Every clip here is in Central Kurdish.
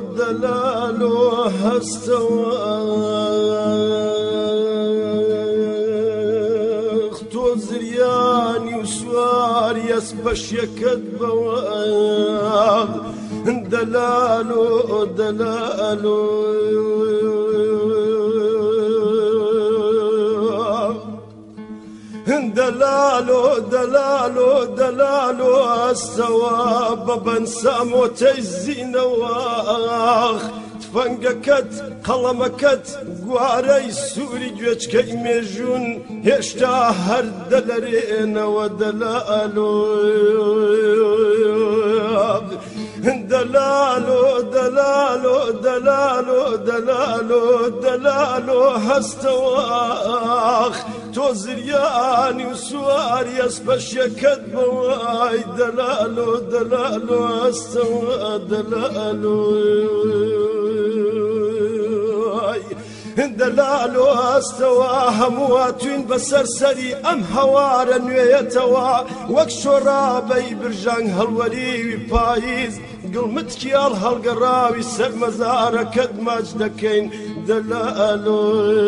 دلال هستواخ تو زریانی و سواری اس بشیکت بواخ دلال دلالو الثواب بنسام وتجزين واخ تفنقكت قلمكت قواري سوري جوش كيميجون هشتا هر دلرين ودلالو دلالو هستواخ تو زریانی و سواری اس بشیکت بواي دلالو هستوا دلالو هستوا همواتين بسرسري ام هوار نويتوا وك شرابي برجان هالوري بايز قلمتكيال هالقراوي سر مزارك ماجدكين دلالو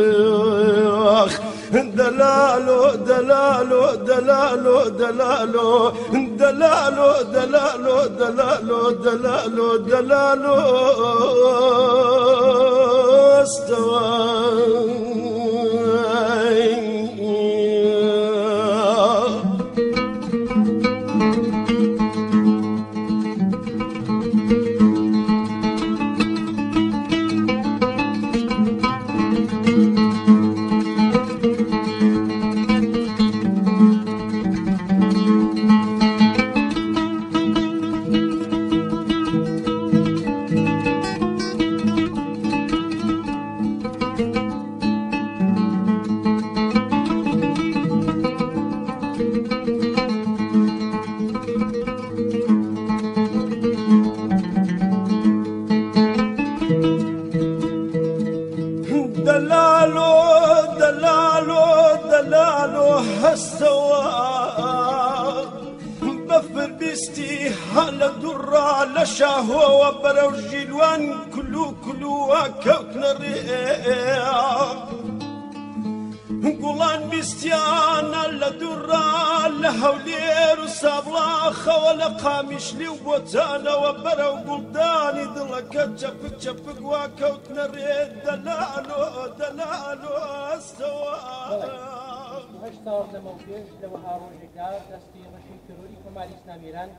دلالو هستوا بفر بيستي هلا درا لشاهو وبرو جيلوان كلو وكوكنا الرياح قولان بيستيانا لدرا لهولير وسابلاخا ولا قامش لي وبوتانا وبرو قلداني دلك جفك وكوكنا الرياح دلالو هستوا هشتا لەمەوپێش لەوە هاڕۆژێکدا دەستی ڕەشی تەرۆری کۆماری ئیسلامی ئێران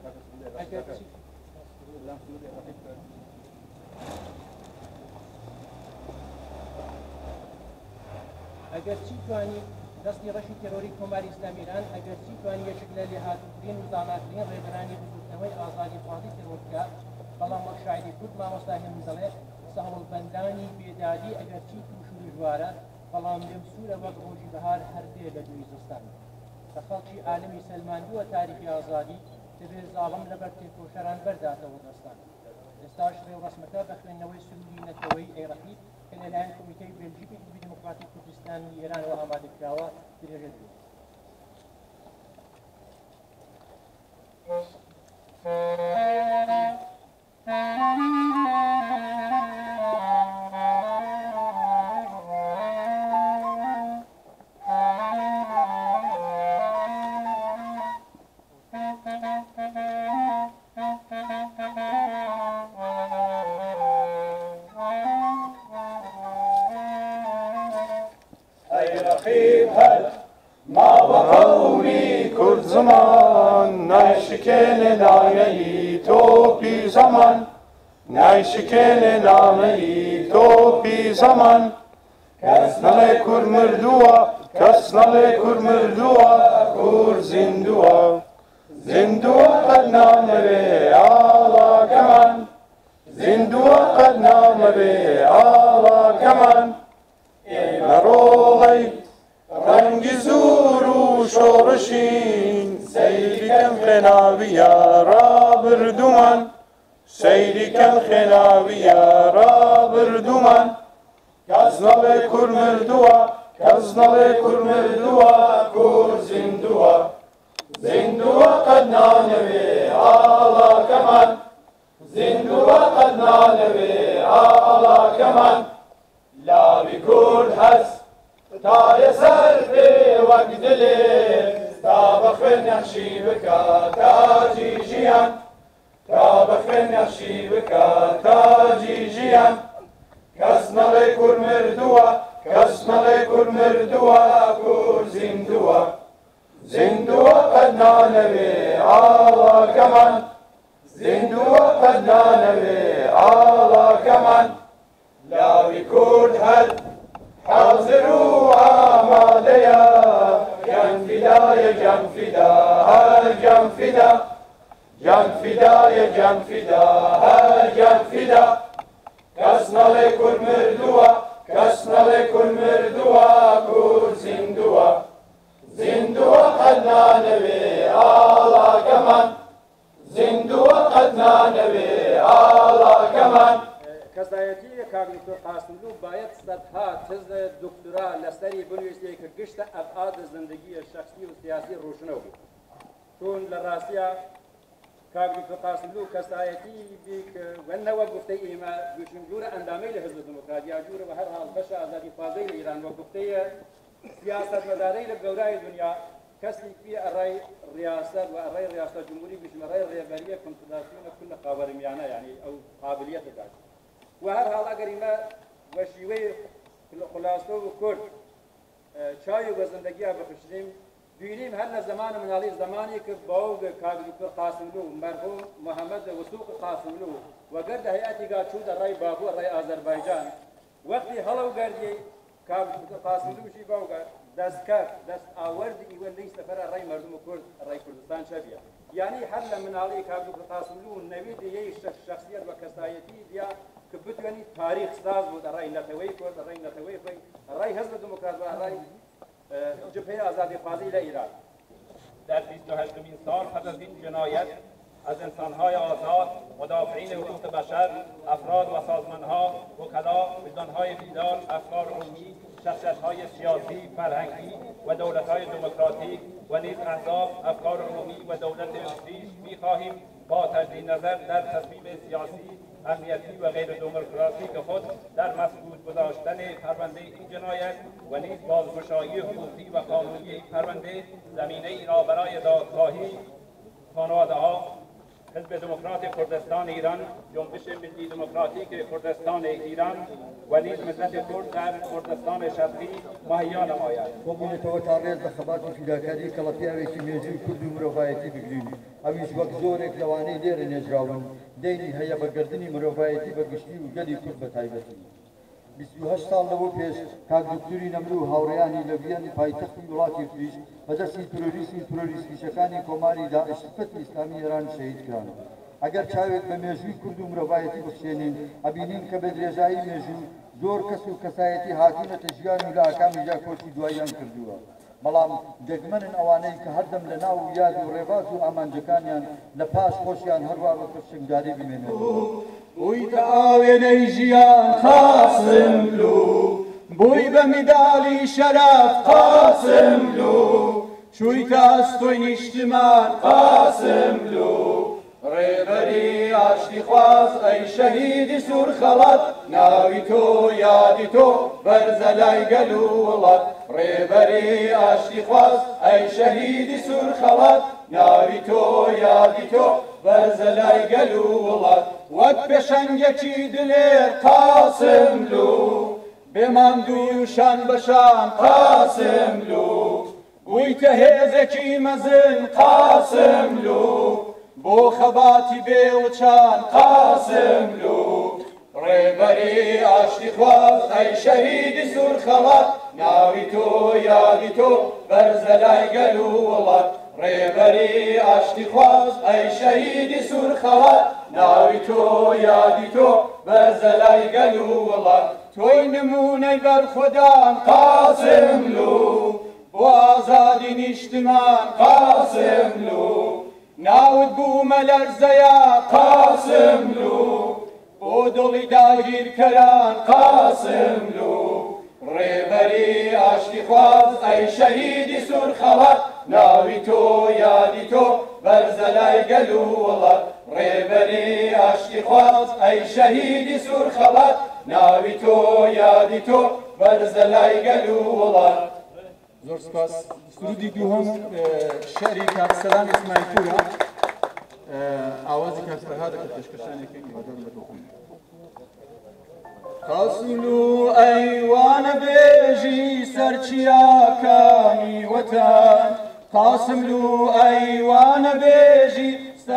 ئەگەر چی توانی دەستی ڕەشی تەرۆری کۆماری ئیسلامی ئێران ئەگەر چی توانی یەکێک لە لێهاتووترین و زاناترین ڕێبەرانی بزورگتنەوەی ئازادی خواردی تەرۆرکە بەڵام وەک شاعری کورد مامۆستا هێمزەڵێ سەهەڵبەندانی بێدادی ئەگەر چی توش و دژوارە بەڵام لێم سوورە وەک ڕۆژی بەهار هەردێ لە دووی زستان کە خەڵکی عالەمی سەلماندووە تاریخی ئازادی دەبێت زاڵم لەبەر تێکۆشەران بەرداتەوە دەستان ئێستاش ڕێوڕەسمەکە بە خوێندنەوەی سروودی نەتەوەی ئەیڕەقی کە لەلایەن کۆمیتەی بێلژیکی حزبی دموکراتی کوردستانی ئێرانەوە ئامادەکراوە درێژە بێت. ما وقولی کرد زمان نایشکن نامهی توپی زمان نایشکن نامهی توپی زمان کس نله کر مردوه کس نله کر مردوه کر زندوه زندوه قد نامه به آلا کمان زندوه قد نامه به آلا کمان نروغی رنگ زور و شورشین سیری کم خناویا را بردومن سیری کم خناویا را بردومن کزنال کر مردوه کزنال کر مردوه کر زندوه زندوه قد نانوی آلا کمن زندووە قەت نانەوێ ئاڵاکەمان لاوی کورد هەست تایە سەر پێ وەک دلێ تا بەخوێن نەخشی بکە تاجی ژیان تا بەخوێن نەخشی بکە تاجی ژیان کەس نەڵێ کورد مردووە کەس نەڵێ کورد مردووە کورد زیندووە زیندووە قەت نانەوێ ئاڵاکەمان زیندووە قەت نانەوێ ئاڵاکەمان لاوی کورد هەر حاضر و ئامادەیە گیان فیدایە گیان فیدا هەر گیان فیدا گیان فیدایە گیان فیدا هەر گیان فیدا کەس نەڵێ کورد مردووە کەس نەڵێ کورد مردووە کورد زیندووە زیندووە قەت نانەوێ ئاڵاکەمان زیندووە قەت نانەوێ ئاڵاکەمان کەسایەتی کاگنیتۆ قاسملو باید سەدها تز دکتۆرا لەسەری بنویستێ کە گشتە ئەبعاد زندگی شخصی و سیاسی ڕۆشنەوە بوو چون لە ڕاستیە کاگنیتۆ قاسملو کەسایەتی وەنەوە گفتەی ئێمە دوچون جورە ئەندامەی لە حزب دموکراتیا جورە بە هەر حاڵ بەشە ئازادی خوازەی لە ئیران وە گفتەیە سیاسەتمەدارەی لە گەورای دنیا کەسی فی ئەڕای ریاست و ئەڕای ریاست جمهوری بژمەڕای ڕێبەریە کنترۆلاسیۆنە کل خاوەرمیانە یعنی ئەو قابلیەتە داشت و هەر حاڵ ئەگەر ئێمە بە شیوەی خلاصە و کورد چاوی بە زندگیە بخشتیم بینیم هەر لە زمانە مناڵی زمانی کە باوک کاگنیتۆ قاسملو مەرحوم محەممەد وسوق قاسملو وەگەر لە هەیئەتیگا چوو دەڕای باکو ڕای ئازەربایجان وەختی هەڵەو گەردی کاگنیتۆ قاسملوشی باوکە دەستکرد دەست ئاوەردی ئیوە لەی سەفەرە ڕای مەردم و کورد ڕای کوردستان چەبیە یعنی هەر لە مناڵی کاگنیتۆ قاسملو نەویدی یەی شخصیت و کەسایەتی دیا کە بتوانێت تاریخ ساز بوو دەڕای نەتەوەی کورد دەڕای نەتەوەی خۆی ڕای حزب دموکرات و ڕای جبهه آزادی خوازی ایران در 28مین سال پس از این جنایت از انسانهای آزاد، مدافعین حقوق بشر، افراد و سازمانها، وکلا، وجدانهای بیدار، افکار عمومی، شخصیت‌های سیاسی، فرهنگی و دولت‌های دموکراتیک و نیز احزاب، افکار عمومی و دولت خویش می‌خواهیم با تجدید نظر در تصمیم سیاسی امنیتی و غیر دموکراتیک خود در مسدود گذاشتن پرونده این جنایت و نیز بازگشایی حقوقی و قانونی این پرونده زمینه ای را برای دادخواهی خانواده‌ها حزب دموکرات کردستان ایران، جنبش ملی دموکراتیک کردستان ایران و نیز ملت کرد در کردستان شرقی مهیا نماید. بۆبوونێتەوە تا ڕێز لە خەباتی فیداکاری کە لە پیاوێکی مێژووی کورد و مرۆڤایەتی بگرین ئەویش وەک زۆرێک لەوانەی لێرە نێژراون دەینی هەیە بەگردنی مرۆڤایەتی بەگشتی و گەلی کورد بە تایبەتی 28 ساڵ لەوە پێش کاک دکتوری نەمرو و هاوڕێیانی لە ڤیانی پایتەختی وڵاتی فریش بەدەستی تۆریستیشەکانی کۆماری داعشفەتی ئیسلامی ئێران شەهید کران ئەگەر چاوێک بە مێژووی کورد و مرۆڤایەتی بخشێنین ئەبینین کە بە درێژایی مێژوو زۆر کەس و کەسایەتی هاتوونەتە ژیان و لە ئاکامی جاکۆچی دواییان کردووە بەڵام دەگمەنن ئەوانەی کە هەردەم لە ناو یاد و ڕێباز و ئامانجەکانیان لە پاش خۆشیان هەروە بە پرشنگداری بمێنێتەوە بوویتە ئاوێنەی ژیان قاسملو بووی بە میداڵی شەرەف قاسملو چوویتە ئەستۆی نیشتمان قاسملو ڕێبەری ئاشتی خواز ئەی شەهیدی سوور خەڵەت ناوی تۆ یادی تۆ بەرزە لای گەل و وڵات ڕێبەری ئاشتی خواز ئەی شەهیدی سوور خەڵەت ناوی تۆ یادی تۆ بەرزە لای گەل و وڵات وەک پێشەنگێکی دلێر قاسملو بێمان دووشان بەشان قاسملو بوویتە هێزێکی مەزن قاسملو بۆ خەباتی بێوچان قاسملو ڕێبەری ئاشتی خواز ئەی شەهیدی سوور خەڵەت ناوی تۆ یادی تۆ بەرزە لای گەل و وڵات ڕێبەری ئاشتی خواز ئەی شەهیدی سوور خەڵەت ناوی تۆ یادی تۆ بەرزە لای گەل و وڵات تۆی نمونەی بەرخودان قاسملو بۆ ئازادی نیشتمان قاسملو ناوت بوومە لەرزەیە قاسملو بۆ دڵی داگیرکەران قاسملو ڕێبەری ئاشتی خواز ئەی شەهیدی سوور خەڵەت ناوی تۆ یادی تۆ بەرزە لای گەل و وڵات ڕێبەری ئاشتی خواست ئەی شەهیدی سوورخەڵات ناوی تۆ یادی تۆ بەرزە لای گەل و وڵات. زۆر سپاس. سرودی دووهەم شعری کاکسەلام ئیسماعیل پورە ئاوازی کاکسەها دەکات پێشکەشانێکی هەدەر بەدۆخم. قاسم و ئەیوانە بێژی سەرچیاکانی وەتان قاسم و ئەیوانە بێژی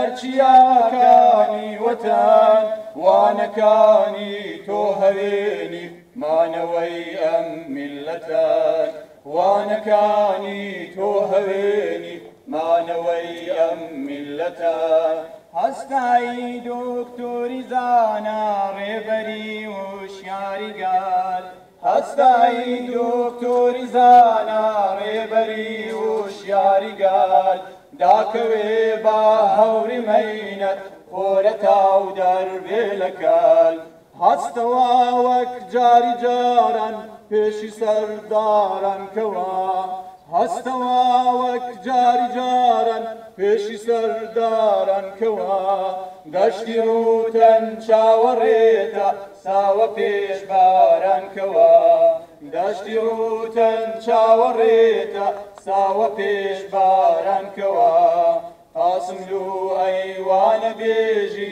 سەرچیاکانی وەتان وانەکانی تۆ هەوێنی مانەوەی ئەم میلەتان وانەکانی تۆ هەوێنی مانەوەی ئەم میلەتان هەستایی دکتۆری زانا ڕێبەری وشیاریگار هەستایی دکتۆری زانا ڕێبەری وشیاریگار داکەوێ بە هەوری مەینەت خۆرە تاو دەربێ لەکەل هەستەوە وەک جاری جاران پێشی سەرداران کەوە هەستەوە وەک جاری جاران پێشی سەرداران کەوە گەشتی ڕوتەن چاوەڕێتە ساوە پێش باران کەوە دەشتی ڕوتەن چاوەڕێتە ساوە پێش باران کەوە قاسم لو ئەیوانە بێژی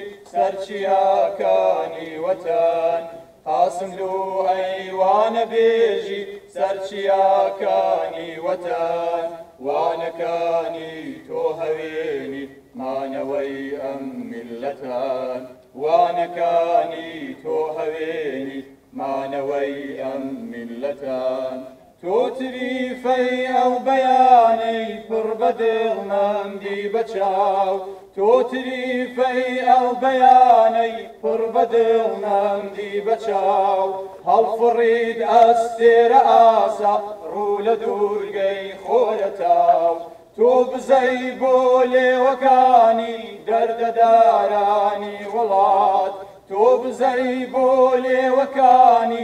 سەرچیاکانی وەتان قاسم لو ئەیوانە بێژی سەرچیاکانی وەتان وانەکانی تۆ هەوێنی مانەوەی ئەم میلەتان وانەکانی تۆ هەوێنی مانەوەی ئەم میلەتان تۆ تریفەی ئەو بەیانەی پڕ بە دڵمەندی بەچاو تۆ تریفەی ئەو بەیانەی پڕ بە دڵمەندی بەچاو هەڵفڕید ئەستێرە ئاسا ڕوو لە دوورگەی خۆرەتاو تۆ بزەی بۆ لێوەکانی دەردەدارانی وڵات تۆ بزەی بۆ لێوەکانی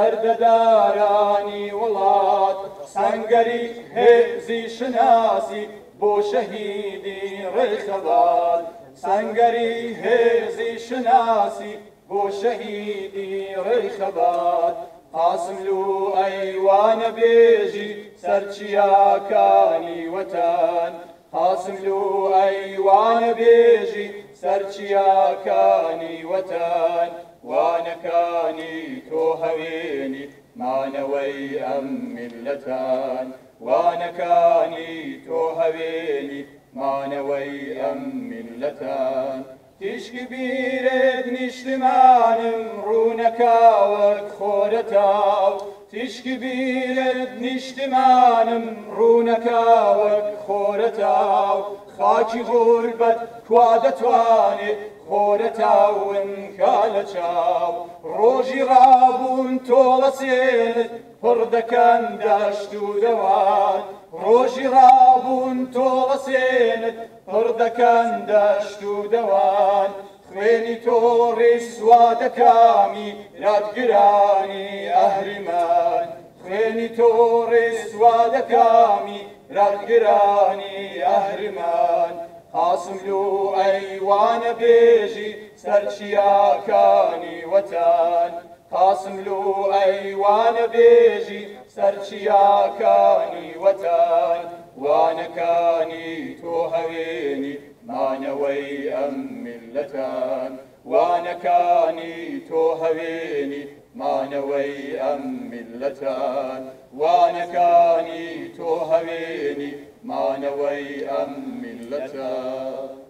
دەردەدارانی وڵات سەنگەری هێزی شناسی بۆ شەهیدی ڕێخەبات سەنگەری هێزی شناسی بۆ شەهیدی ڕێخەبات قاسم لو ئەیوانە بێژی سەرچیاکانی وەتان قاسم لو ئەیوانە بێژی سەرچیاکانی وەتان وانەکانی تۆ هەوێنی مانەوەی ئەم میلەتان وانەکانی تۆ هەوێنی مانەوەی ئەم میلەتان تیشکی بیرێت نیشتمانم ڕوونەکاوەک خۆرەتاو تیشکی بیرێت نیشتمانم ڕوونەکاوەک خۆرەتاو خاکی غوربەت کوا دەتوانێت خۆرەتاون کا لە چاو ڕۆژی ڕابوون تۆڵە سێنت پڕ دەکەن دەشت و دەوان ڕۆژی ڕابوون تۆڵە سێنت پڕ دەکەن دەشت و دەوان خوێنی تۆ ڕێسوادەکامی رادگرانی ئەهریمان خوێنی تۆ ڕێسوادەکامی رادگرانی ئەهریمان قاسم لو ئەیوانە بێژی سەرچیاکانی وەتان قاسم لو ئەیوانە بێژی سەرچیاکانی وەتان وانەکانی تۆ هەوێنی مانەوەی ئەم میلەتان وانەکانی تۆ هەوێنی مانەوەی ئەم میلەتان وانەکانی تۆ هەوێنی مانەوەی ئەم میلەتان